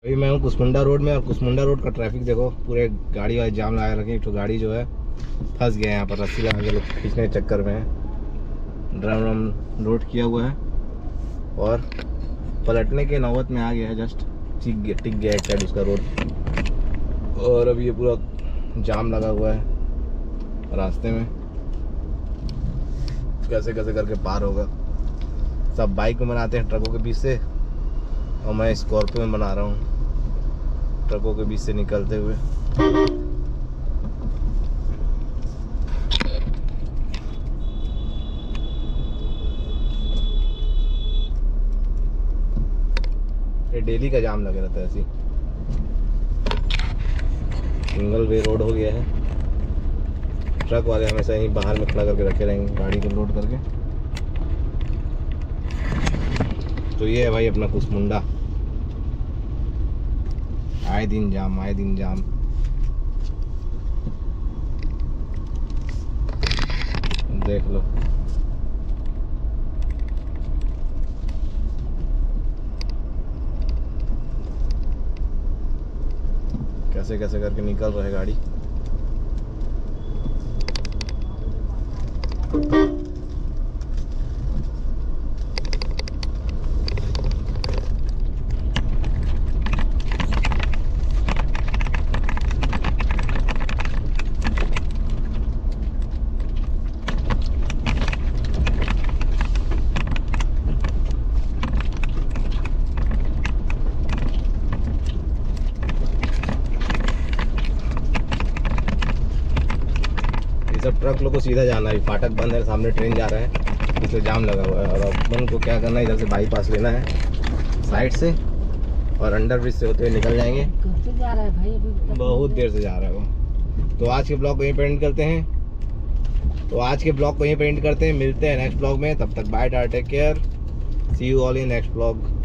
अभी मैं हूँ कुसमुंडा रोड में, और कुसमुंडा रोड का ट्रैफिक देखो, पूरे गाड़ी वाले जाम लगा रखे हैं। तो गाड़ी जो है फंस गया है यहाँ पर, रस्सी लगा के लोग खींचने के चक्कर में है। ड्रम लोड किया हुआ है और पलटने के नौबत में आ गया है। जस्ट टिक गया एक साइड उसका रोड, और अब ये पूरा जाम लगा हुआ है रास्ते में। कैसे कैसे करके पार होगा। सब बाइक में बनाते हैं ट्रकों के बीच से, और मैं स्कॉर्पियो में बना रहा हूँ ट्रकों के बीच से निकलते हुए। ये डेली का जाम लगे रहता है ऐसी। सिंगल वे रोड हो गया है। ट्रक वाले हमेशा यहीं बाहर में खड़ा करके रखे रहेंगे गाड़ी को लोड करके। तो ये है भाई अपना कुसमुंडा। आए दिन जाम, आए दिन जाम। देख लो कैसे कैसे करके निकल रहा है गाड़ी। सब ट्रक लोग को सीधा जाना है। फाटक बंद है, सामने ट्रेन जा रहा है, इसलिए जाम लगा हुआ है। और अपन को क्या करना है, इधर से बाईपास लेना है साइड से, और अंडर ब्रिज से होते हुए निकल जाएंगे। जा रहा है भाई, अभी बहुत देर से जा रहा है वो। तो आज के ब्लॉग को यहीं पे एंड करते हैं। मिलते हैं नेक्स्ट ब्लॉग में। तब तक bye, take care, see you all in next blog.